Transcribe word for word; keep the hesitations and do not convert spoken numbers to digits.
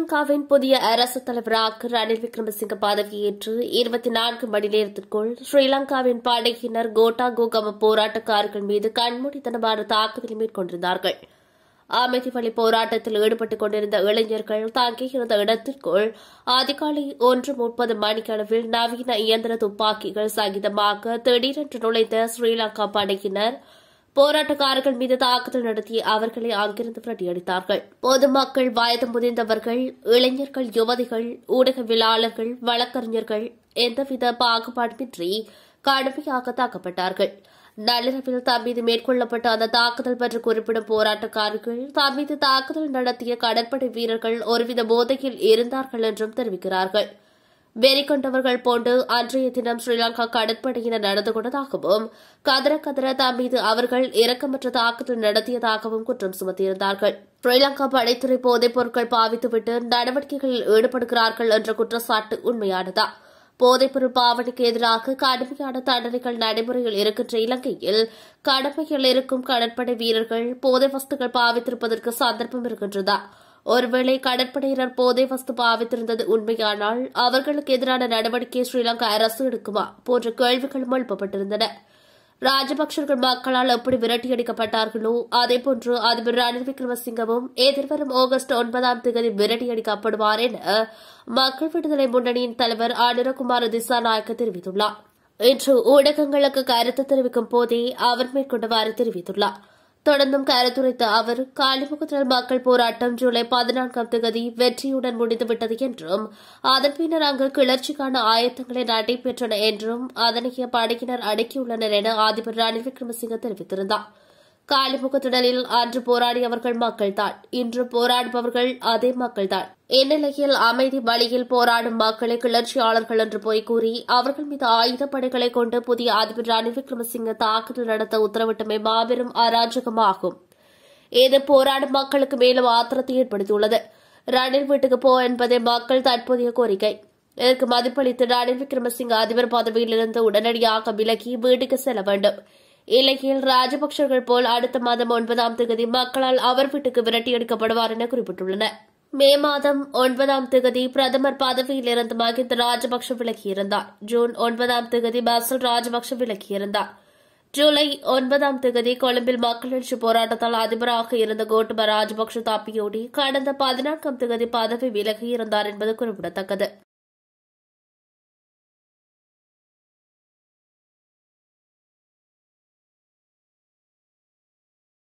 ஸ்ரீலங்காவின் புதிய அரசுத் தலைவராக ரணில் விக்ரமசிங்க பதவியேற்று இருபத்தி நான்கு மணி நேரத்திற்குள் ஸ்ரீலங்காவின் படையினர் கோட்டா கோகம போராட்டக்காரர்கள் மீது கண்மூடித்தனமான தாக்குதலை மேற்கொண்டிருந்தார்கள். அமைதி வழி போராட்டத்தில் ஈடுபட்டுக் கொண்டிருந்த இளைஞர்கள் தங்கியிருந்த இடத்திற்குள் அதிகாலை ஒன்று முப்பது மணிக்களவில் நவீன இயந்திர துப்பாக்கிகள் சகிதமாக திடீரென்று நுழைந்த ஸ்ரீலங்கா படையினர் போராட்டக்காரர்கள் மீது தாக்குதல் நடத்தி அவர்களை அங்கிருந்து விரட்டியடித்தார்கள். பொதுமக்கள், வயது முதிர்ந்தவர்கள், இளைஞர்கள், யுவதிகள், ஊடகவியலாளர்கள், வழக்கறிஞர்கள் எந்தவித பாகுபாடுமின்றி கடுமையாக தாக்கப்பட்டார்கள். நள்ளிரவில் தம்மீது மேற்கொள்ளப்பட்ட அந்த தாக்குதல் பற்றி குறிப்பிடும் போராட்டக்காரர்கள் தம்மீது தாக்குதல் நடத்திய கடற்படை வீரர்கள் ஒருவித போதையில் இருந்தார்கள் என்றும் தெரிவிக்கிறார்கள். வெறி கொண்டவர்கள் போன்று அன்றைய தினம் ஸ்ரீலங்கா கடற்படையினர் நடந்து கொண்டதாகவும் கதற கதற தம்மீது அவர்கள் இரக்கமற்ற தாக்குதல் நடத்தியதாகவும் குற்றம் சுமத்தியிருந்தார்கள். ஸ்ரீலங்கா படைத்துறை போதைப் பொருட்கள் பாவித்துவிட்டு நடவடிக்கைகளில் ஈடுபடுகிறார்கள் என்ற குற்றச்சாட்டு உண்மையானதா? போதைப்பொருள் பாவனைக்கு எதிராக கடுமையான தண்டனைகள் நடைமுறையில் இருக்கின்ற இலங்கையில் கடமையில் இருக்கும் கடற்படை வீரர்கள் போதை வஸ்துகள் பாவித்திருப்பதற்கு சந்தர்ப்பம் இருக்கின்றதா? ஒருவேளை கடற்படையினர் போதை வஸ்து பாவித்திருந்தது உண்மையானால் அவர்களுக்கு எதிரான நடவடிக்கை ஸ்ரீலங்கா அரசு எடுக்குமா போன்ற கேள்விகளும் எழுப்பப்பட்டிருந்தன. ராஜபக்சர்கள் மக்களால் எப்படி விரட்டியடிக்கப்பட்டார்களோ அதேபோன்று அதிபர் ரணில் விக்ரமசிங்கவும் எதிர்வரும் ஆகஸ்ட் ஒன்பதாம் தேதி விரட்டியடிக்கப்படுவார் என மக்கள் விடுதலை முன்னணியின் தலைவர் அனுரகுமார திசாநாயக்க தெரிவித்துள்ளார். இன்று ஊடகங்களுக்கு கருத்து தெரிவிக்கும் போதே அவர் மேற்கொண்டவாறு தெரிவித்துள்ளார். தொடர்ந்தும் கருத்துரைத்த அவர், காலிமுகத்தில் மக்கள் போராட்டம் ஜூலை பதினான்காம் தேதி வெற்றியுடன் முடிந்துவிட்டது என்றும் அதன் பின்னர் அங்கு கிளர்ச்சிக்கான ஆயத்தங்களை நடைபெற்றன என்றும் அதனைய படையினர் அடக்கியுள்ளனர் என அதிபர் ரணில் விக்ரமசிங்க தெரிவித்திருந்தார். காலிமுகத்திடலில் அன்று போராடியவர்கள் மக்கள்தான், இன்று போராடுபவர்கள் அதே மக்கள்தான். இந்நிலையில் அமைதி வழியில் போராடும் மக்களை கிளர்ச்சியாளர்கள் என்று போய் கூறி அவர்கள் மீது ஆயுதப்படைகளை கொண்டு புதிய அதிபர் ரணில் விக்ரமசிங்க தாக்குதல் நடத்த உத்தரவிட்டமை மாபெரும் அராஜகமாகும். இது போராடும் மக்களுக்கு மேலும் ஆத்திரத்தை ஏற்படுத்தியுள்ளது. ரணில் வீட்டுக்கு போ என்பதே மக்கள் தற்போதைய கோரிக்கை. இதற்கு மதிப்பளித்து ரணில் விக்ரமசிங்க அதிபர் பதவியிலிருந்து உடனடியாக விலகி வீட்டுக்கு செல்ல வேண்டும். இலங்கையில் ராஜபக்சர்கள் போல் அடுத்த மாதம் ஒன்பதாம் தேதி மக்களால் அவர் வீட்டுக்கு விரட்டியடிக்கப்படுவார் என குறிப்பிட்டுள்ளனர். மே மாதம் ஒன்பதாம் தேதி பிரதமர் பதவியிலிருந்து மகிந்த ராஜபக்ச விலகியிருந்தார். ஜூன் ஒன்பதாம் தேதி பசில் ராஜபக்ச விலகியிருந்தார். ஜூலை ஒன்பதாம் தேதி கொழும்பில் மக்கள் எழுச்சி போராட்டத்தால் அதிபராக இருந்த கோட்டபய ராஜபக்ச தப்பியோடி கடந்த பதினான்காம் தேதி பதவி விலகியிருந்தார் என்பது குறிப்பிடத்தக்கது.